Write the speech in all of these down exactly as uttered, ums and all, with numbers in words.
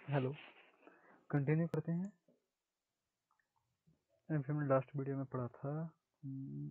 Hello, continue करते हैं। अभी हमने लास्ट वीडियो में पढ़ा था हम्म,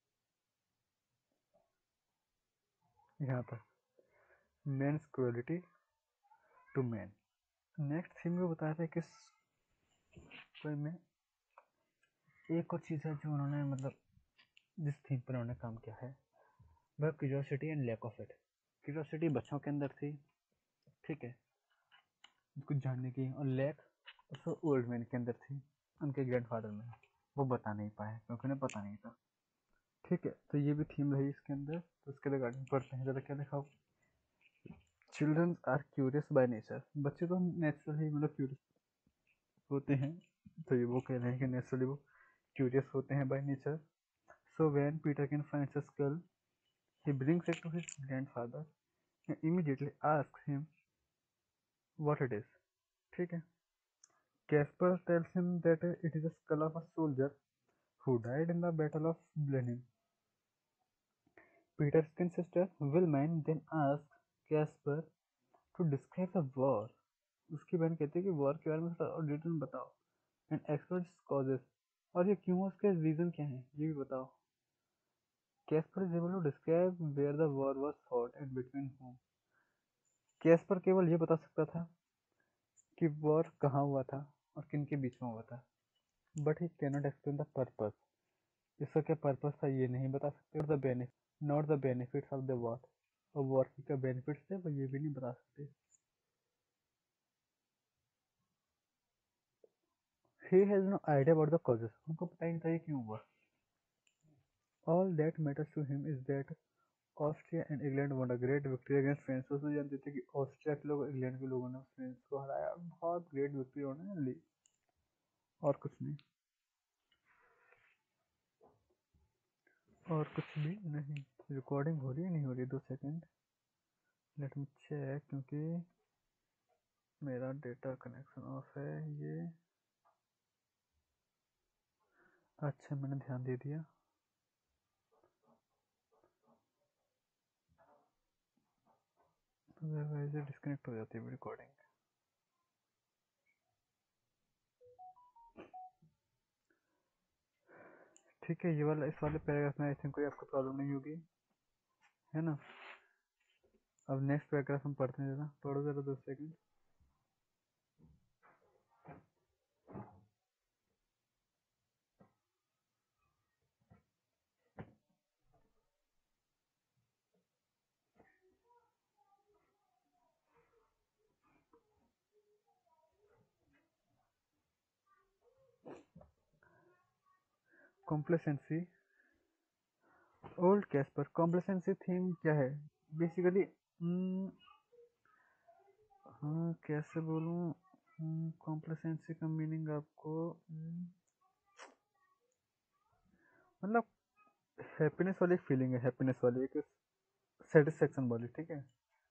यहाँ तक man's cruelty to man. Next theme में बताया था कि कोई में एक और चीज़ है जो उन्होंने मतलब जिस थीम पर उन्होंने काम किया है वह curiosity and lack of it. Curiosity बच्चों के अंदर थी, ठीक है, कुछ जानने की, और लैक उसको ओल्ड मैन के अंदर थी, उनके ग्रैंडफादर में। वो बता नहीं पाए क्योंकि उन्हें पता नहीं था, ठीक है। तो ये भी थीम रही इसके अंदर। तो इसके रिगार्डिंग पढ़ते हैं ज़्यादा। क्या लिखा हो? Children are curious by nature. बच्चे तो नेचुरली मतलब क्यूरियस होते हैं। तो ये वो कह रहे हैं कि नेचुरली वो क्यूरियस होते हैं by nature. So when Peterkin finds a skull, he brings it to his grandfather and immediately asks him what it is, ठीक है। Casper tells him that it is a skull of a soldier who died in the battle of Blenheim. Peter's twin sister Wilhelmine then asks Casper to describe the war. उसकी बहन कहती है कि war के बारे में थोड़ा और डिटेल में बताओ, एंड एक्सप्लोर कॉजेस, और ये क्यों, उसके रीजन क्या है ये भी बताओ। Kaspar is able to describe where the war was fought and between whom. Kaspar केवल ये बता सकता था कि वॉर कहाँ हुआ था और किन के बीच में हुआ था, but he can not explain the purpose. इसका क्या पर्पस था ये नहीं बता सकते, और the benefit not the benefits of the war, और वॉर की क्या बेनिफिट्स थे वो ये भी नहीं बता सकते। He has no idea about the causes, उनको पता ही नहीं था ये क्यों हुआ। All that matters to him is that Austria and England won a great victory against France. उसने जानते थे कि ऑस्ट्रिया के लोग, इंग्लैंड के लोगों ने फ्रांस को हराया, बहुत ग्रेट विक्ट्री उन्होंने ली, और कुछ नहीं, और कुछ भी नहीं। रिकॉर्डिंग हो रही है नहीं हो रही? दो सेकंड, लेट मी चेक, क्योंकि मेरा डेटा कनेक्शन ऑफ है ये। अच्छा, मैंने ध्यान दे दिया। अदरवाइज डिस्कनेक्ट हो जाती है रिकॉर्डिंग। ठीक है, ये वाला, इस वाले पैराग्राफ में आई थिंक कोई आपको प्रॉब्लम नहीं होगी, है ना। अब नेक्स्ट पैराग्राफ हम पढ़ते हैं, जरा पढ़ो जरा, दो second. Complacency, old Kaspar. Complacency theme क्या है बेसिकली? हाँ, कैसे बोलूँ, कॉम्प्लेसेंसी का मीनिंग आपको हम्म, मतलब हैप्पीनेस वाली फीलिंग है, हैप्पीनेस वाली एक सेटिस्फेक्शन वाली, ठीक है।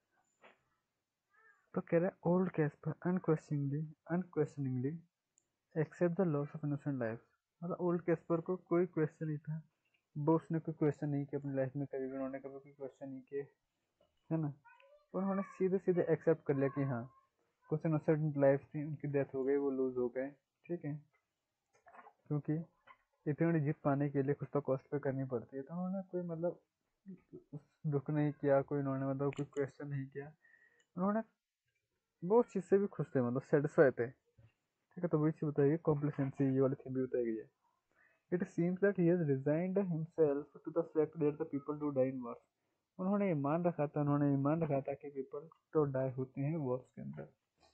तो कह रहा है old Kaspar unquestioningly unquestioningly accept the loss of innocent life. मतलब ओल्ड कैस्पर को कोई क्वेश्चन नहीं था, वो उसने कोई क्वेश्चन नहीं किया अपनी लाइफ में, कभी भी उन्होंने कभी कोई क्वेश्चन नहीं किए, है ना। उन्होंने सीधे सीधे एक्सेप्ट कर लिया कि हाँ, कुछ इनोसेंट लाइफ थी, उनकी डेथ हो गई, वो लूज हो गए, ठीक है। क्योंकि इतनी बड़ी जीत पाने के लिए कुछ तो कॉस्ट पे करनी पड़ती है, तो उन्होंने कोई मतलब दुख नहीं किया, कोई उन्होंने मतलब कोई क्वेश्चन नहीं किया। उन्होंने वो उस चीज़ से भी खुश थे, मतलब सेटिस्फाई थे, ठीक है। तो वही चीज़ बताइए, कॉम्प्लेसेंसी ये वाली थीम भी बताई गई है। It seems that he has resigned himself to the fact that the people do die in wars. उन्होंने ईमान रखा था उन्होंने ईमान रखा था कि पीपल तो डाई होते हैं वॉर्स के अंदर।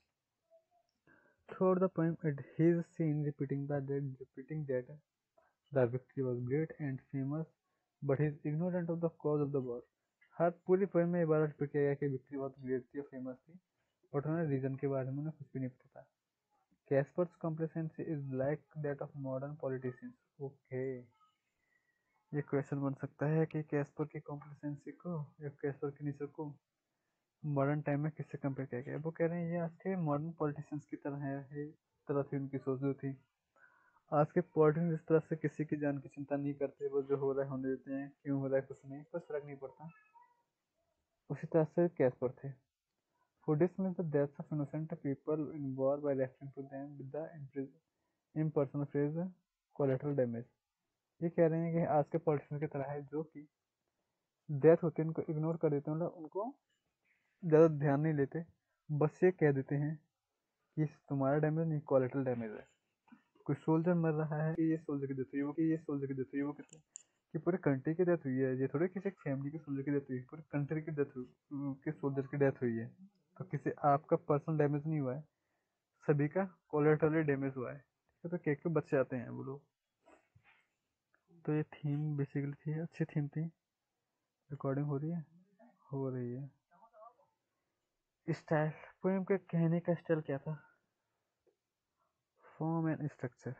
Through the poem it he is seen repeating the repeating that the victory was great and famous but he is ignorant of the cause of the war. हर पूरी पोएम में ये बार repeat किया गया कि विक्ट्री बहुत ग्रेट थी और फेमस थी, बट उन्होंने रीजन के बारे में उन्हें कुछ भी नहीं पता था। Casper's complacency is like that of modern politicians. Okay, ये क्वेश्चन बन सकता है कि कैस्पर की कॉम्प्लेसेंसी को या कैस्पर के नेचर को मॉडर्न टाइम में किससे कंपेयर किया गया है। वो कह रहे हैं ये आज के मॉडर्न पॉलिटिशियंस की तरह है, ये तरह थी उनकी सोच जो थी। आज के पॉलिटिशियंस इस तरह से किसी की जान की चिंता नहीं करते, वो जो हो रहा है होने देते हैं, क्यों हो रहा है कुछ नहीं, कुछ फर्क नहीं पड़ता। उसी तरह से कैस्पर थे, who dismiss the deaths of innocent people in war by referring to them with the impersonal phrase collateral damage। ये कह रहे हैं कि आज के पॉलिटिशियन की तरह है जो कि डेथ होती है उनको इग्नोर कर देते हैं, मतलब उनको ज़्यादा ध्यान नहीं लेते, बस ये कह देते हैं कि तुम्हारा डैमेज नहीं कोलेटरल डैमेज है। कोई सोल्जर मर रहा है कि ये सोल्जर की डेथ हुई, वो कि ये सोल्जर की डेथ हुई, वो कहते हैं कि पूरे कंट्री की डेथ हुई है, ये थोड़े किसी फैमिली के सोल्जर की डेथ हुई है, पूरे कंट्री की डेथ हुई के सोल्जर की डेथ हुई है। तो किसी आपका पर्सनल डैमेज नहीं हुआ है, सभी का कोलेटरली डैमेज हुआ है। तो केक के बच्चे आते हैं वो लोग। तो ये थीम बेसिकली थी, अच्छी थीम थी। रिकॉर्डिंग हो रही है हो रही है स्टाइल, पोएम के कहने का स्टाइल क्या था? Form and structure.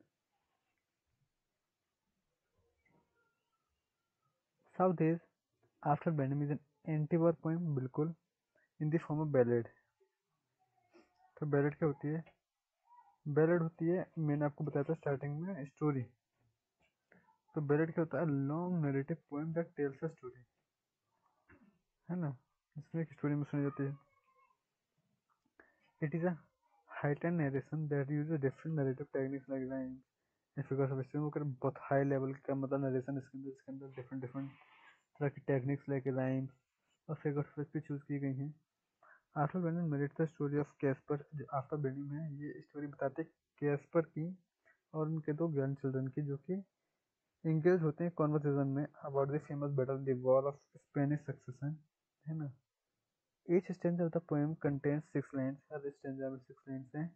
South is After बैनिंग is an anti war poem, बिल्कुल, in the form of ballad. तो बैलेड क्या होती है? बैलेड होती है, मैंने आपको बताया था स्टार्टिंग में, स्टोरी। तो बैलेड क्या होता है? Long narrative poem that tells a story, है ना, इसमें एक स्टोरी में सुनी जाती है। It is a heightened narration that uses different narrative techniques like rhymes and figures of speech। वो कर बहुत हाई लेवल का मतलब नरेशन इसके अंदर, इसके अंदर डिफरेंट डिफरेंट तरह की टेक्निक्स लाइक राइम्स और फिगर ऑफ स्पीच भी चूज की गई हैं। आफ्टर बेनिंग merit the story of Kaspar. After बेनिंग में ये स्टोरी बताते हैं कैस्पर की और उनके दो ग्रैंड चिल्ड्रन की, जो कि इंगेज होते हैं कॉन्वर्सेशन में about the famous battle the war of Spanish succession, है ना। Each stanza of the poem contains six lines। हर स्टेंजा में सिक्स लाइन्स हैं।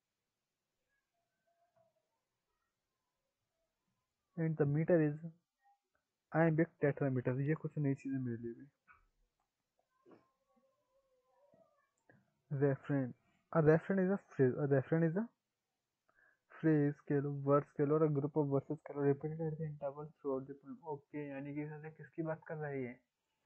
And the meter is iambic tetrameter। ये कुछ नई चीजें मेरे लिए भी। Referent, a referent is a phrase, a referent is a phrase कह लो, वर्ड्स कह लो, और ग्रुप ऑफ वर्सेस कह लो, repeated at the interval throughout the poem. Okay, यानी कि इससे किसकी बात कर रहा है ये?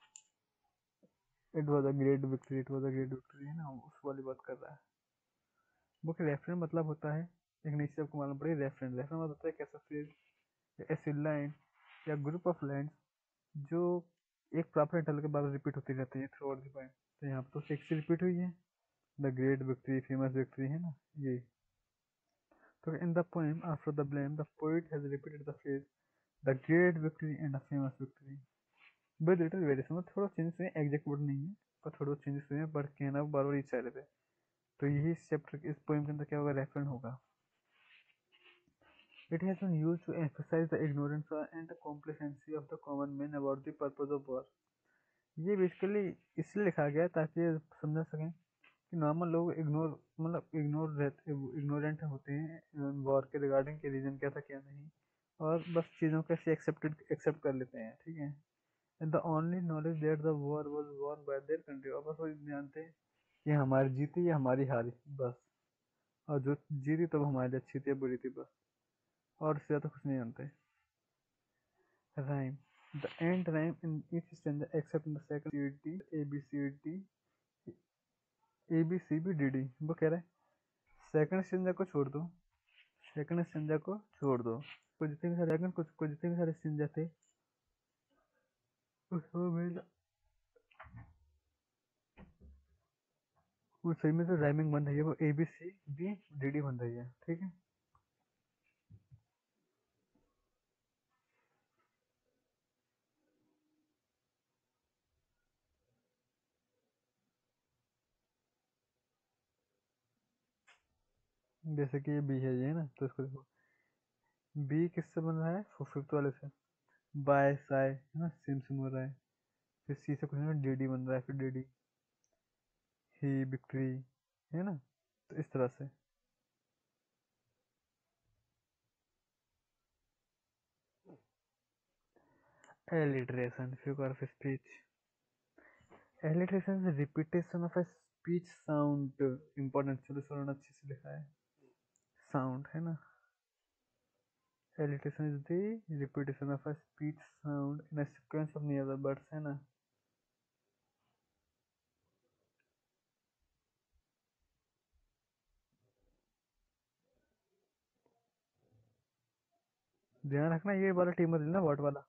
It was a great victory, it was a great victory, है ना, उस वाली बात कर रहा है। बुक रेफरेंट मतलब होता है, एक नई चीज आपको मालूम पड़ेगी। रेफरेंट रेफरेंट मतलब होता है कैसा फ्रेज, ऐसी लाइन या ग्रुप ऑफ लाइन्स जो एक प्रॉपर इंटरवल के बाद रिपीट होती रहती है थ्रू आउट द पोएम। तो यहाँ पर तो सिक्स रिपीट हुई है, the great victory, famous victory, है ना, ये। तो in the poem after the Blenheim the poet has repeated the phrase the great victory and the famous victory with little variation. थोड़ा चेंजेस हुए, एग्जैक्ट वर्ड नहीं है पर थोड़ा चेंजेस हुए हैं, पर कहना बार बार इच्छा रहे थे। तो यही चैप्टर इस पोएम के अंदर क्या होगा? रेफरेंट होगा। It has been used to emphasize the ignorance and the complacency of the common man about the purpose of war. ये बेसिकली इसलिए लिखा गया ताकि समझा सकें कि नॉर्मल लोग इग्नोर मतलब इग्नोर रहते इग्नोरेंट होते हैं वॉर के रिगार्डिंग, के रीजन क्या था क्या नहीं, और बस चीज़ों को ऐसे एक्सेप्टेड एक्सेप्ट कर लेते हैं, ठीक है। And the only knowledge that the war was won by their country, और बस वो जानते हैं कि हमारी जीती या हमारी हारी, बस। और जो जीती तो वो हमारे लिए अच्छी थी या बुरी थी, बस, और इससे ज़्यादा कुछ नहीं जानते। Rhyme, the end rhyme in each stanza except in the second C D A B C D A B C B D D. वो कह रहा है सेकंड स्टैंजा को छोड़ दो, सेकंड स्टैंजा को छोड़ दो, कुछ जितने भी सारे कुछ कुछ जितने भी सारे स्टैंजा थे उसमें वो सही में जो राइमिंग बन रही है वो A B C B D D बन रही है, ठीक है। जैसे कि ये बी है, ये ना, तो इसको देखो, बी किससे बन रहा है? फिफ्थ वाले से, बाय साय, है ना, सेम सेम हो रहा है। फिर सी से कुछ ना डी डी बन रहा है, फिर डी डी ही विक्ट्री, है ना, तो इस तरह से। Alliteration, figure of speech. Alliteration is repetition of a speech sound. Important, चलो सुनना अच्छे से लिखा है, साउंड, है ना। Alliteration is the repetition of a speech sound in a sequence of nearby words, है ना। ध्यान रखना ये वाला टी मत लेना, वर्ड वाला।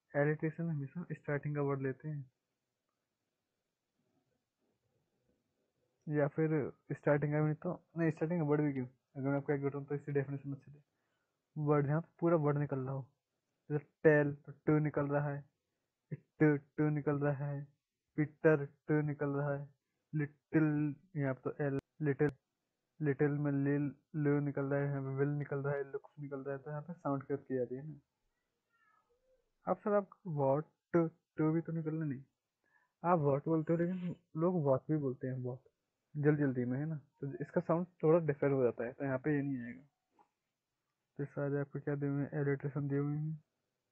एलिट्रेशन हमेशा स्टार्टिंग का वर्ड लेते हैं। या फिर स्टार्टिंग का भी नहीं तो नहीं, स्टार्टिंग का वर्ड भी क्यों, अगर मैं आपको एक बताऊँ तो इसकी डेफिनेशन अच्छी है। वर्ड जहाँ पे पूरा वर्ड निकल रहा हो, जैसे टेल तो टू निकल रहा है, इट टू निकल रहा है, पीटर टू निकल रहा है, लिटिल यहाँ पे तो एल, लिटिल लिटिल में लिल लू निकल रहा है, यहाँ पे विल निकल रहा है, लुक्स निकल रहा है, तो यहाँ पे साउंड की की जा रही है ना। अब सर आप वॉट टू भी तो निकलना नहीं, आप वॉट बोलते हो लेकिन लोग वॉट भी बोलते हैं, वॉट जल्दी जल्दी में है ना, तो इसका साउंड थोड़ा डिफर हो जाता है, तो यहाँ पे ये नहीं आएगा। तो सारे आपको क्या दिए हुए हैं, एलिट्रेशन दिए हुए हैं,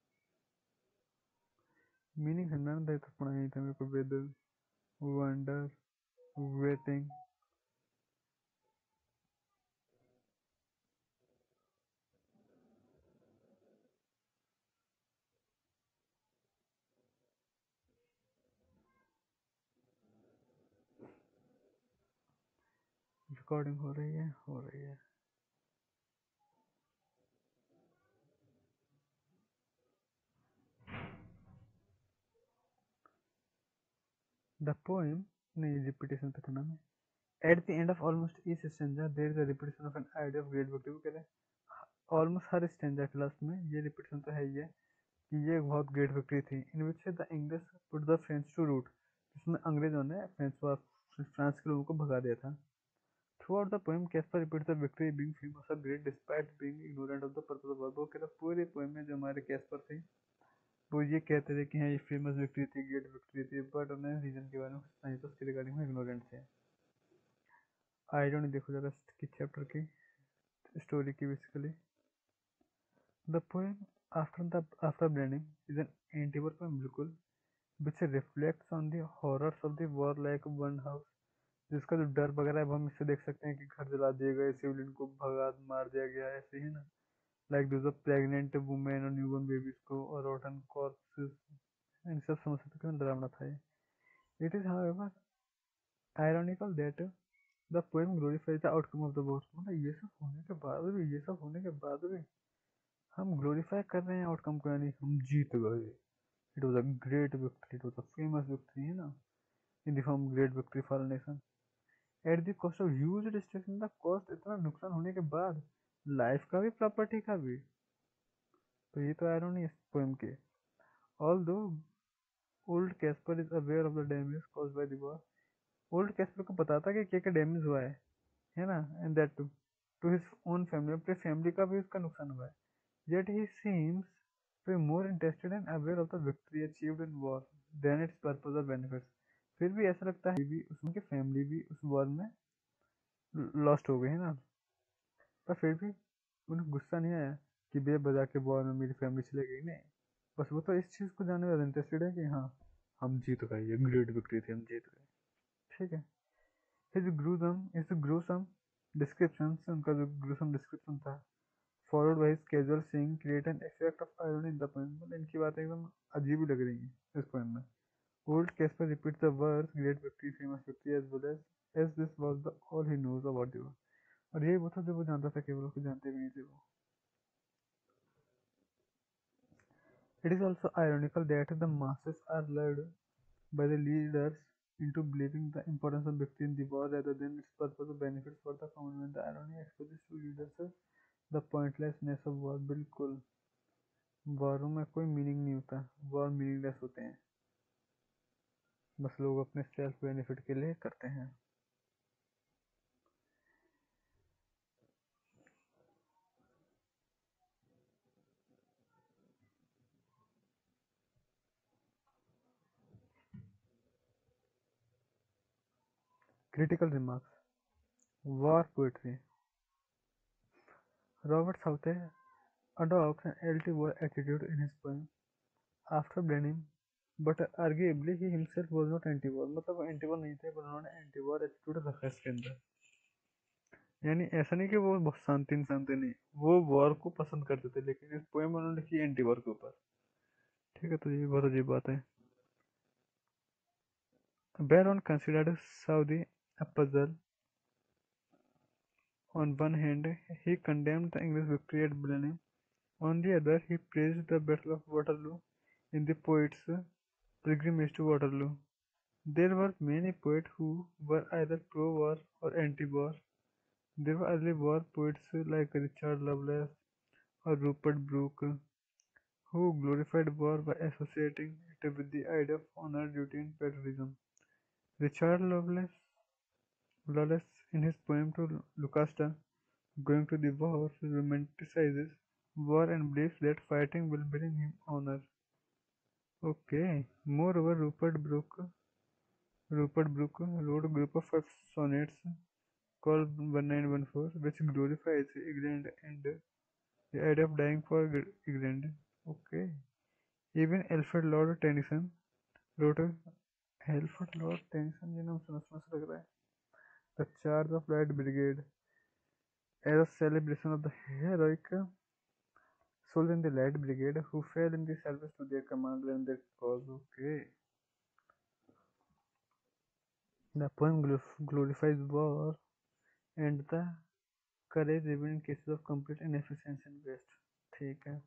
मीनिंग है ना, तो पढ़ा नहीं था मेरे को, विद, वंडर, वेटिंग, रिकॉर्डिंग हो रही है, हो रही है। द पोएम, नहीं रिपीटेशन पे था ना मैं, at the end of almost each stanza there is a repetition of an idea of great victory, वो कह रहे हैं ऑलमोस्ट हर स्टेंजा के लास्ट में ये रिपीटेशन तो है ही है कि ये एक बहुत ग्रेट विक्ट्री थी, in which the English put the French to rout, जिसमें अंग्रेजों ने फ्रेंच फ्रांस के लोगों को भगा दिया था। Throughout the poem Kaspar repeats the victory being famous और great despite being ignorant of the purpose of war, वो कहता पूरे पोएम में जो हमारे कैस्पर थे वो ये कहते थे कि हाँ ये फेमस विक्ट्री थी, ग्रेट विक्ट्री थी, बट उन्हें रीजन के बारे में नहीं तो उसके रिगार्डिंग में इग्नोरेंट थे। आई डोंट देखो जरा की चैप्टर की स्टोरी की basically. The poem after the after Blenheim is an anti-war poem बिल्कुल, which reflects on the horrors of the war like one house, जिसका जो डर वगैरह है वो हम इससे देख सकते हैं कि घर जला दिए गए, सिविलियन को भगा मार दिया गया, ऐसे ही ना, like those of pregnant women और न्यूबॉर्न बेबीज को और रोटन कॉर्प्सेस, इन सब समझ सकते कितना डरावना था ये। It is however ironical that the poem glorifies the outcome of the war, मतलब ये सब होने के बाद भी ये सब होने के बाद भी हम ग्लोरीफाई कर रहे हैं आउटकम को, यानी हम जीत गए, it was a great victory, it was a famous victory, है ना, in the form great victory for nation at the cost of huge destruction, the cost इतना नुकसान होने के बाद, लाइफ का भी प्रॉपर्टी का भी, तो ये तो आयरनी है पोएम के। Although old Kaspar is aware of the damage caused by the war, old Kaspar को पता था कि क्या क्या डैमेज हुआ है है ना, and that too to his own family, अपने फैमिली का भी उसका नुकसान हुआ है, yet he seems to be more interested and aware of the victory achieved in war than its purpose or benefits, फिर भी ऐसा लगता है भी उसकी फैमिली भी उस वॉर में लॉस्ट हो गई है ना, पर फिर भी उन्हें गुस्सा नहीं आया कि बे बजा के वॉर में मेरी फैमिली चले गई, नहीं, बस वो तो इस चीज़ को जानने में ज़्यादा इंटरेस्टेड है कि हाँ हम जीत गए, ये ग्रेट विक्ट्री थी, हम जीत गए, ठीक है। His gruesome is gruesome description, उनका जो ग्रूसम डिस्क्रिप्शन था, followed by his casual seeing create an effect of irony in the poem, मतलब इनकी बातें एकदम अजीब ही लग रही हैं इस पोएम में। Old Kaspar repeats the words great victory famous victory as well as as this was the all he knows about the war, और यही वो था जो वो जानता था, केवल उसको जानते भी नहीं थे वो। It is also ironical that the masses are led by the leaders into believing the importance of victory in the war rather than its purpose or benefits for the common man. The irony exposes to readers the pointlessness of war, बिल्कुल वॉरों में कोई meaning नहीं होता, war meaningless होते हैं, बस लोग अपने सेल्फ बेनिफिट के लिए करते हैं। Critical remarks, war poetry, Robert Southey adopts an anti-war attitude in his poem after blending, but arguably he himself was not anti-war, मतलब वो anti-war नहीं थे, पर उन्होंने anti-war attitude रखा इसके अंदर, यानी ऐसा नहीं कि वो बहुत शांति इंसान थे, नहीं, वो वॉर को पसंद करते थे, लेकिन इस पोएम उन्होंने लिखी एंटी वॉर के ऊपर, ठीक है, तो ये बहुत अजीब बात है। Baron considered Saudi a puzzle. On one hand, he condemned the English victory at Blenheim. On the other, he praised the Battle of Waterloo in the poet's pilgrimage to Waterloo. There were many poets who were either pro-war anti-war. There were early war poets like Richard Lovelace or Rupert Brooke who glorified war by associating it with the idea of honor, duty, and patriotism. Richard Lovelace, Lawless, in his poem to Lucasta, Going to the War, romanticizes war and believes that fighting will bring him honor. Okay. Moreover, Rupert Brooke, Rupert Brooke wrote a group of five sonnets called nineteen fourteen, which glorifies England and the idea of dying for England. Okay. Even Alfred Lord Tennyson wrote a Alfred Lord Tennyson ये नाम सुना सुना सा लग रहा है. The Charge of Light Brigade as a celebration of the heroic soldiers in the Light Brigade who fell in the service to their commander and their cause. Okay. The poem glorifies war and the courage even in cases of complete inefficiency and waste. ठीक है.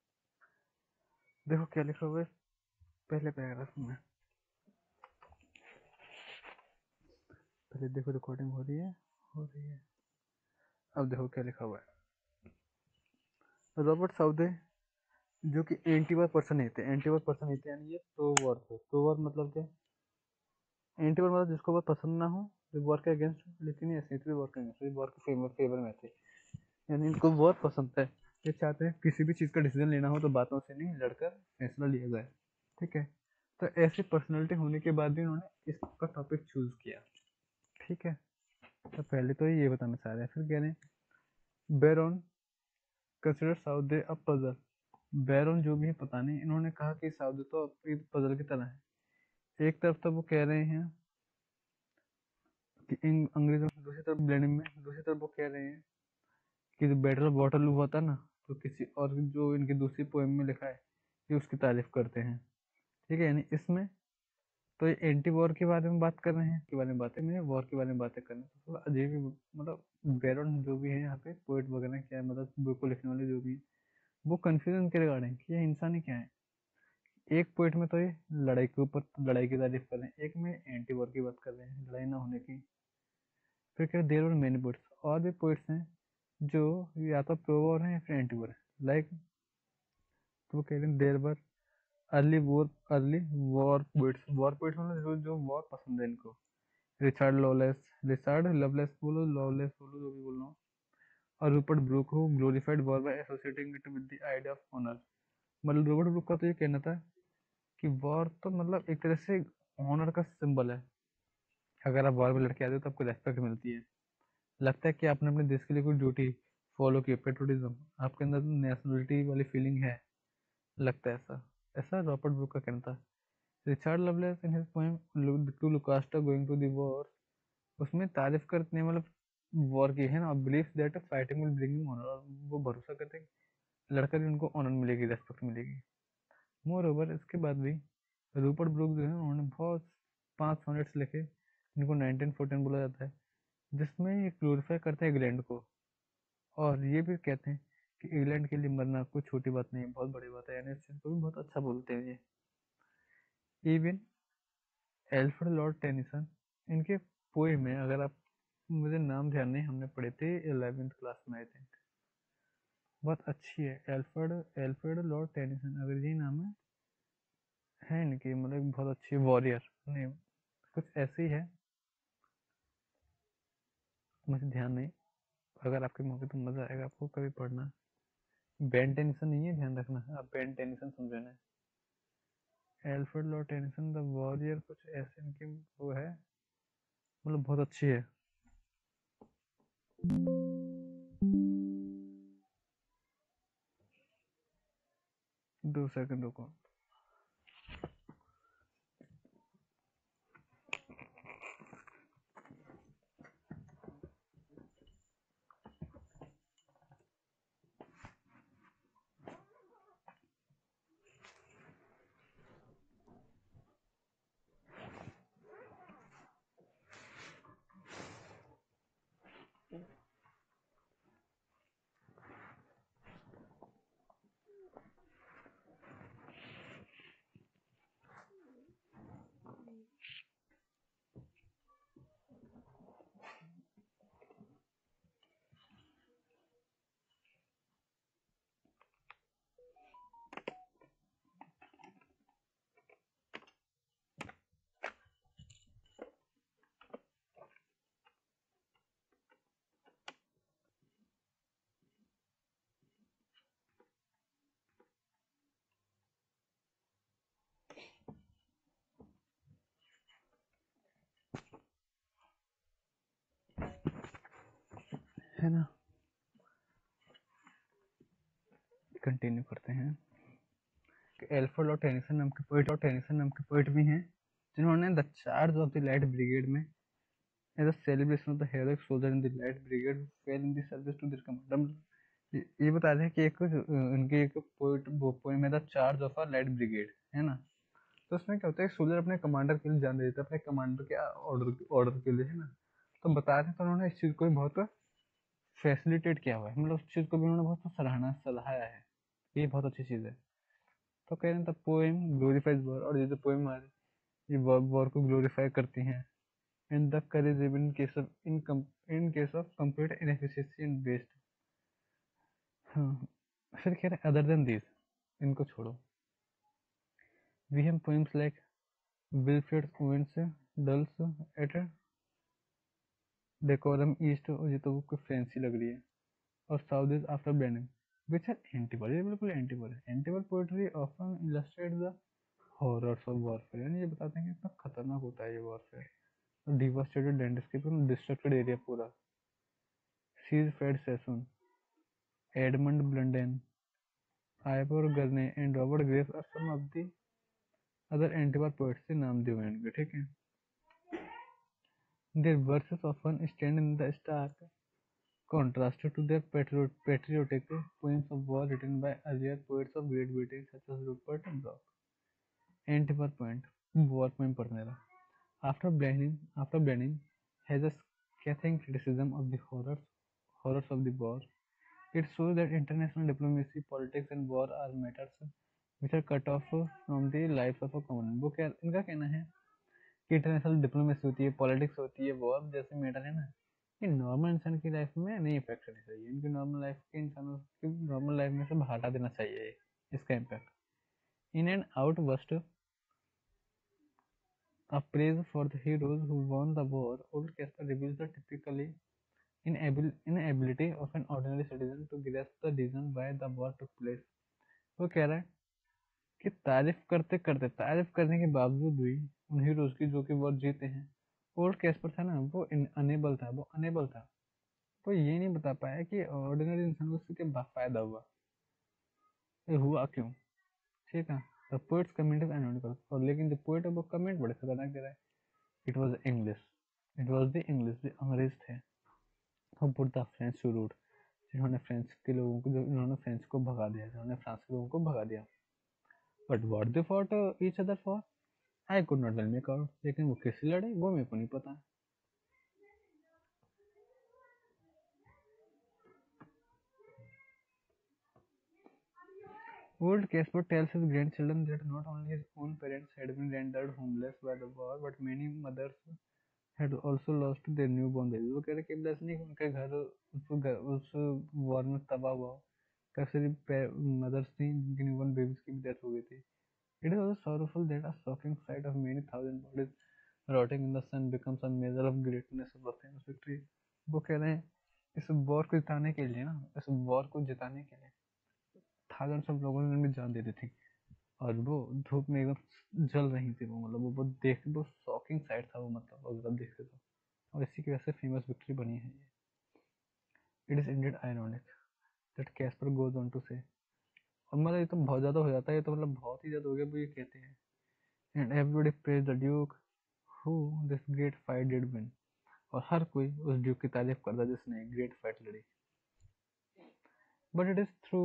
देखो क्या लिखा हुआ है पहले paragraph में. पहले देखो रिकॉर्डिंग हो रही है हो रही है अब देखो क्या लिखा हुआ है. रॉबर्ट साउदे जो कि एंटी वॉर पर्सन नहीं थे. एंटी वॉर पर्सन नहीं थे यानी ये प्रो वॉर थे. प्रो वॉर मतलब क्या? एंटी वॉर मतलब जिसको वॉर पसंद ना हो, जो वॉर के अगेंस्ट, लेकिन ये ऐसे वॉर के अगेंस्ट, वॉर के फेवर फेवर में थे. यानी इनको वॉर पसंद है. ये चाहते हैं किसी भी चीज़ का डिसीजन लेना हो तो बातों से नहीं लड़कर फैसला लिया जाए. ठीक है. तो ऐसी पर्सनैलिटी होने के बाद भी उन्होंने इसका टॉपिक चूज किया. ठीक है. तो पहले तो ये बताना चाह रहे हैं. फिर कह रहे हैं Byron consider Southey a puzzle. Byron जो भी है पता नहीं, इन्होंने कहा कि साउदे तो पजल की तरह है. एक तरफ तो वो कह रहे हैं कि इन अंग्रेजों, दूसरी तरफ ब्लेंडिंग में, दूसरी तरफ वो कह रहे हैं कि जो बैटल ऑफ वाटरलू हुआ था ना, तो किसी और जो इनकी दूसरी पोएम में लिखा है कि उसकी तारीफ करते हैं. ठीक है. यानी इसमें तो ये एंटी वॉर के बारे में बात कर रहे हैं, के बारे में बातें में वॉर के बारे में बातें कर रहे हैं. तो थोड़ा अजीब ही, मतलब बैरन जो भी है यहाँ पे पोएट वगैरह क्या है, मतलब बुक को लिखने वाले जो भी है, वो कंफ्यूजन के रिगार्डिंग कि ये इंसान ही क्या है. एक पोएट में तो ये लड़ाई के ऊपर लड़ाई की तारीफ कर रहे हैं, एक में एंटी वॉर की बात कर रहे हैं, लड़ाई ना होने की. फिर कह रहे देयर वर मेनी पोएट्स, और भी पोएट्स हैं जो या तो प्रो वॉर है या फिर एंटी वॉर है. लाइक तो वो कह रहे हैं there were early war early war poets. War poets मतलब जो जो वॉर पसंद है इनको. रिचर्ड लॉलेस, रिचर्ड लवलेस बोलो, लॉलेस बोलो, जो भी बोल रहा हूँ. और Rupert Brooke who glorified war by associating it with the idea of honour. मतलब रॉबर्ट ब्रूक का तो ये कहना था कि वॉर तो मतलब एक तरह से ऑनर का सिंबल है. अगर आप वॉर में लड़के आते हो तो आपको रेस्पेक्ट मिलती है. लगता है कि आपने अपने देश के लिए कोई ड्यूटी फॉलो की, पेट्रोटिज्म आपके अंदर नेशनलिटी वाली फीलिंग है. लगता है ऐसा. ऐसा रॉबर्ट ब्रूक का कहना था. Richard Lovelace in his poem to Lucasta going to the war, उसमें तारीफ करते हैं मतलब वॉर की है ना. Believe that fighting will bring him honour. वो भरोसा करते हैं लड़कर भी उनको ऑनर मिलेगी, रेस्पेक्ट मिलेगी. मोर ओवर इसके बाद भी रूपर्ट ब्रूक जो है उन्होंने बहुत पांच सोनेट्स लिखे जिनको नाइनटीन फोर्टीन बोला जाता है, जिसमें ये ग्लोरीफाई करते हैं इंग्लैंड को. और ये भी कहते हैं कि इंग्लैंड के लिए मरना कोई छोटी बात नहीं है, बहुत बड़ी बात है. यानी इस चीज को भी बहुत अच्छा बोलते हैं ये. इवन एल्फ्रेड लॉर्ड टेनिसन, इनके पोएम में, अगर आप, मुझे नाम ध्यान नहीं, हमने पढ़े थे इलेवेंथ क्लास में आई थिंक, बहुत अच्छी है. एल्फ्रेड एल्फ्रेड लॉर्ड टेनिसन, अगर यही नाम है है इनकी, मतलब बहुत अच्छी वॉरियर नहीं, कुछ ऐसे ही है, मुझे ध्यान नहीं. अगर आपके मौके तो मजा आएगा आपको कभी पढ़ना. बेन टेनिसन नहीं है, ध्यान रखना, आप बेन टेनिसन सुन रहे हैं. Alfred Lord Tennyson the warrior, कुछ ऐसे इनकी वो है, मतलब बहुत अच्छी है. दो सेकंड रुको. है ना, कंटिन्यू करते हैं। एल्फ्रेड लॉर्ड टेनिसन नाम के पोइट और टेनिसन नाम के पोइट भी हैं जिन्होंने the charge of the light brigade में as a celebration of the heroic soldier in the light brigade fell in the service to their commander. ये बता रहे हैं कि एक उनकी एक पोइट वो पोएम है the charge of a light brigade, है ना। तो उसमें क्या होता है, सोल्जर अपने कमांडर के लिए जान दे देता है, अपने कमांडर के ऑर्डर ऑर्डर के लिए, है ना। तो बता रहे हैं तो उन्होंने इस चीज़ को भी बहुत फैसिलिटेट किया हुआ है, मतलब उस चीज़ को भी उन्होंने बहुत सराहना सराहाया है, ये बहुत अच्छी चीज़ है। तो कह रहे हैं द पोएम ग्लोरीफाइज वॉर, और ये जो पोएम आ रही ये वॉर को ग्लोरीफाई करती हैं। And the courage in case of in in case of complete inefficiency and waste. हाँ, फिर कह रहे हैं अदर देन दिस, इनको छोड़ो, we have poems like Wilfred Owen's Dulce et Decorum Est, ये तो कोई फैंसी लग रही है, और Southey is after Blenheim which are antival, ये बिल्कुल एंटीवल है। Anti-war poetry often illustrate the horrors of warfare, यानी ये बताते हैं कि कितना खतरनाक होता है ये warfare. Devastated landscape, destructed area पूरा। Siegfried Sassoon, Edmund Blunden, Ivor Gurney and Robert Graves are some of the other anti-war poets से नाम दिए हुए हैं, ठीक है। Their verses often stand in the stark contrast to their patriot, patriotic poems of war written by earlier poets of Great Britain such as Rupert Brooke. Antiver point, war poem पढ़ने After blending, after blending has a scathing criticism of the horrors, horrors of the war. It shows that international diplomacy, politics, and war are matters which are cut off from the lives of a common man. वो क्या इनका कहना है कि international diplomacy होती है, politics होती है, वॉर जैसे मैटर है ना, ये नॉर्मल इंसान की लाइफ में नहीं इफेक्ट करनी चाहिए। इनकी नॉर्मल लाइफ के इंसानों की नॉर्मल लाइफ में से हटा देना चाहिए इसका impact. In and out worst a praise for the heroes who won the war, Old Casper reveals the typically inabil inability of an ordinary citizen to grasp the reason why the war took place. वो कह रहा है कि तारीफ करते करते तारीफ करने के बावजूद भी उन हीरोज की जो कि वॉर जीते हैं, ओल्ड कैस्पर था ना वो अनेबल था वो अनेबल था वो ये नहीं बता पाया कि ऑर्डिनरी इंसान को उससे क्या फायदा हुआ, ये हुआ क्यों, ठीक है। The poet's comment is anonymous, और लेकिन जो पोएट है वो कमेंट बड़े खतरनाक दे रहा है। It was English, it was the English, जो अंग्रेज थे, हम put the French to rout, जिन्होंने फ्रेंच के लोगों को जो इन्होंने फ्रेंच को भगा दिया, जिन्होंने फ्रांस के लोगों को भगा दिया। But what they fought each other for, I could not well make out, लेकिन वो किससे लड़े वो मेरे को नहीं पता। Old Casper tells his grandchildren that not only his own parents had been rendered homeless by the war, but many mothers had also lost their newborn babies. वो कह रहे कि बस नहीं उनके घर उस घर उस वॉर में तबाह हुआ, कई सारी मदर्स थी जिनकी न्यूबॉर्न बेबीज की भी डेथ हो गई थी। It is also sorrowful that a shocking sight of many thousand bodies rotting in the sun becomes a measure of greatness of a famous victory. वो कह रहे हैं इस वॉर को जिताने के लिए ना, इस वॉर को जिताने के लिए थाउजेंड्स ऑफ लोगों ने भी जान दे दी थी, और वो धूप में एकदम जल रही थी, वो मतलब वो बहुत देख वो शॉकिंग साइट था वो, मतलब अगर आप देखते तो, और इसी की वजह से फेमस विक्ट्री बनी है ये। It is indeed ironic that Kaspar goes on to say, और मतलब ये तो बहुत ज़्यादा हो जाता है, ये तो मतलब बहुत ही ज़्यादा हो गया, वो ये कहते हैं and everybody praise the duke who this great fight did win, और हर कोई उस ड्यूक की तारीफ करता जिसने ग्रेट फाइट लड़ी। But it is through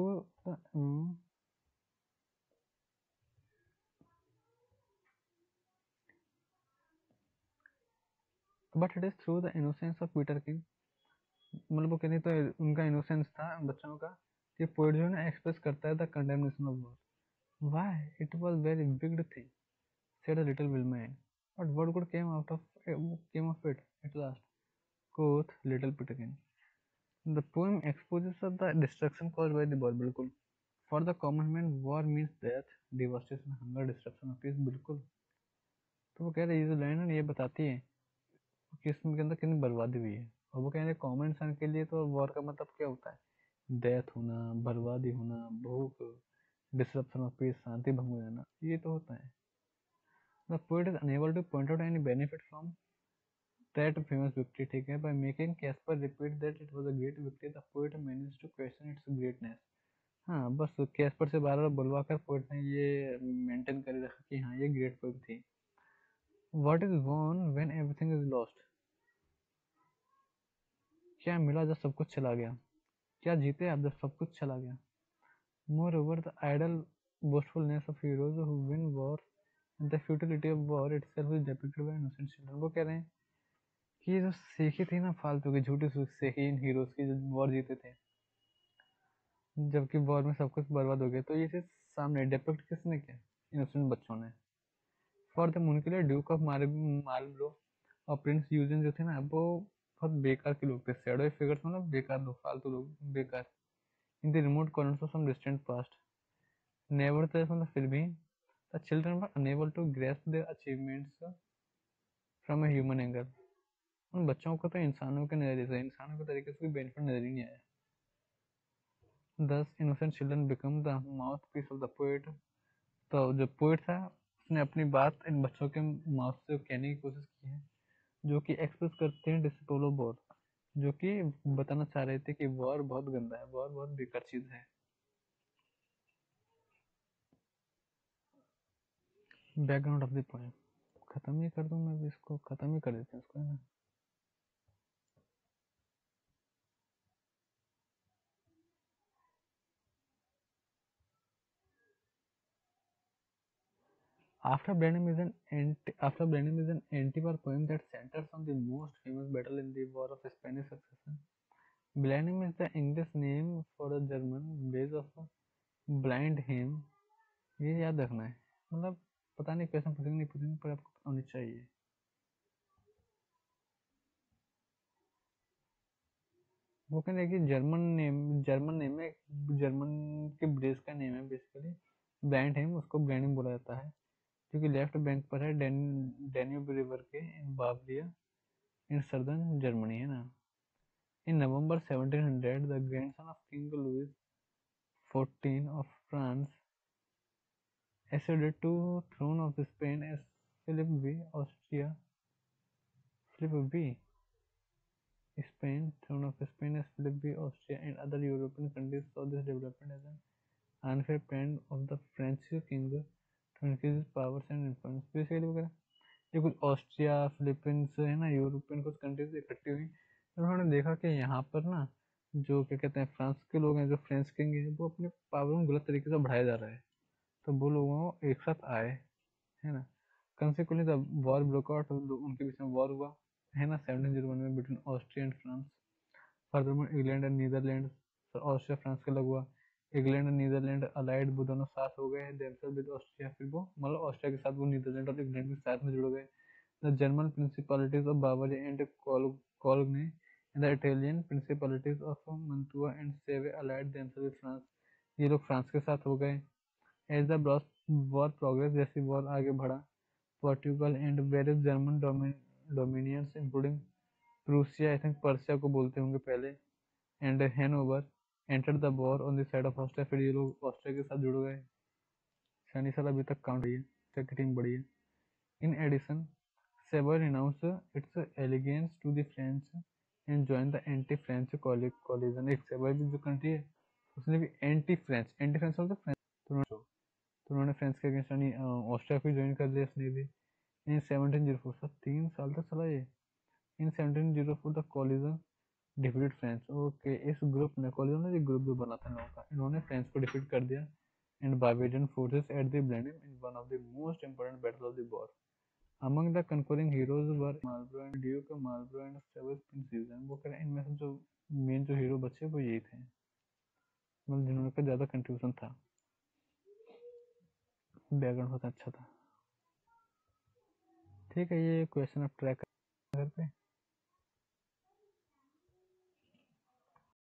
but it is through the innocence of Peterkin, मतलब वो कहते तो उनका इनोसेंस था बच्चों का, कि पोएट जो है ना एक्सप्रेस करता है the condemnation of war, why it was very big thing said a little Wilmine, but what good came out of came of it at last, quoth little Peterkin. The poem exposes of the destruction caused by the war, बिल्कुल। For the common man, war means death, devastation, hunger, destruction of peace, बिल्कुल। तो वो कह रहे ये जो line है ये बताती है कि इसमें के अंदर कितनी बर्बादी हुई है, और वो कह रहे कॉमन इंसान के लिए तो वॉर का मतलब क्या होता है, डेथ होना, बर्बादी होना, भूख, डिसरप्शन ऑफ पीस, शांति भंग हो जाना, ये तो होता है। The poet is unable to point out any benefit from that famous victory, ठीक है, by making Caspar repeat that it was a great victory, the poet managed to question its greatness. हाँ, बस कैस्पर से बार बार बुलवा कर poet ने ये maintain कर रखा कि हाँ ये ग्रेट पोएट थी. What is won when everything is lost? क्या मिला जब सब कुछ चला गया? क्या जीते आप जब सब कुछ चला गया? Moreover, the idle boastfulness of heroes who win war and the futility of war itself is depicted by innocent children. वो कह रहे हैं कि ये जो सीखी थी ना फालतू की झूठी सीखी इन हीरोज की जो वॉर जीते थे, जबकि वॉर में सब कुछ बर्बाद हो गया, तो ये चीज सामने डिपिक्ट किसने किया? इनोसेंट बच्चों ने. फॉर द उनके लिए ड्यूक ऑफ मार्लबरो और प्रिंस यूजिन जो थे ना वो बहुत बेकार के लोग थे. शैडो फिगर्स मतलब बेकार लोग, फालतू लोग, बेकार. In the remote corners of some distant past. Nevertheless मतलब फिर भी the children were unable to grasp their achievements from a human angle. उन बच्चों को तो इंसानों के नजरिए से, इंसानों के तरीके से कोई बेनिफिट नजर ही नहीं आया. Thus innocent children become the mouthpiece of the poet. तो जो पोएट था उसने अपनी बात इन बच्चों के माउथ से कहने की कोशिश की है, जो कि एक्सप्रेस करते हैं डिस्पोल ऑफ वॉर, जो कि बताना चाह रहे थे कि वॉर बहुत गंदा है, वॉर बहुत बेकार चीज है. बैकग्राउंड ऑफ द पोएम खत्म ही कर दूं मैं भी, इसको खत्म ही कर देते हैं इसको, है ना. After Blenheim is an anti after Blenheim is an anti-war poem that centers on the most famous battle in the War of Spanish Succession. Blenheim is the English name for the German base of Blindheim. ये याद रखना है, मतलब पता नहीं question पूछेंगे नहीं पूछेंगे पर आपको पता होनी चाहिए. वो कहने कि जर्मन नेम, जर्मन नेम है, जर्मन के ब्रेस का नेम है बेसिकली. ब्लैंडहेम उसको ब्लैंडहेम बोला जाता है, क्योंकि लेफ्ट बैंक पर है डैन्यूब रिवर के in Bavaria in southern Germany, है ना. In November seventeen hundred the grandson of King Louis fourteen of France acceded to throne of Spain as Philip V. Austria. Philip V. Spain, throne of Spain as Philip V. Austria and other European countries saw this development as an unfair plan of the French king to increase his powers and influence. Basically वगैरह ये कुछ Austria, Philippines, है ना, European कुछ countries इकट्ठी हुई, तो उन्होंने देखा कि यहाँ पर ना जो क्या कहते हैं फ्रांस के लोग हैं, जो फ्रेंच किंग है, वो अपने पावर को गलत तरीके से बढ़ाया जा रहा है, तो वो लोगों को एक साथ आए, है ना. Consequently the war broke out, उनके बीच में वॉर हुआ, है ना, सेवनटीन जीरो वन में between Austria and France. Furthermore England and Netherland, Austria France के अलग हुआ, इंग्लैंड एंड नीदरलैंड अलाइड, वो दोनों साथ हो गए देमसेल्फ विद ऑस्ट्रिया, फिर वो मतलब ऑस्ट्रिया के साथ वो नीदरलैंड और इंग्लैंड के साथ में जुड़ गए. The German principalities of Bavaria and Cologne and the Italian principalities of Mantua and Savoy allied themselves with France. ये लोग फ्रांस के साथ हो गए. एज द वॉर प्रोग्रेस, जैसे वॉर आगे बढ़ा, Portugal and various German dominions including Prussia, I think Persia को बोलते होंगे पहले, and Hanover enter the war on the side of Austria. फिर ये लोग ऑस्ट्रिया के साथ जुड़ गए. शनि साल अभी तक काउंट है, की टीम बड़ी है. In addition Savoy renounce its allegiance to the French and join the anti French coalition. एक सेवर भी जो कंट्री है उसने भी एंटी फ्रेंच, एंटी फ्रेंच मतलब फ्रेंच, तो उन्होंने फ्रेंच के अगेंस्ट यानी ऑस्ट्रिया को ज्वाइन कर लिया इसने भी. इन सेवनटीन जीरो फोर, सब तीन साल तक चला ये. In seventeen zero four the coalition defeated French. Okay, इस ग्रुप ने, कोलिजन ने ग्रुप जो बना था लोगों का, इन्होंने फ्रेंच को डिफीट कर दिया and Bavarian forces at the Blenheim in one of the most important battle of the war. Among the conquering heroes were Marlborough and Duke Marlborough and several Prince Eugene. वो कह रहे हैं इनमें से जो मेन जो हीरो बचे वो यही थे, मतलब जिन्होंने का ज्यादा कंट्रीब्यूशन था. बैकग्राउंड बहुत अच्छा था. ठीक है, ये क्वेश्चन आप ट्रैक कर पे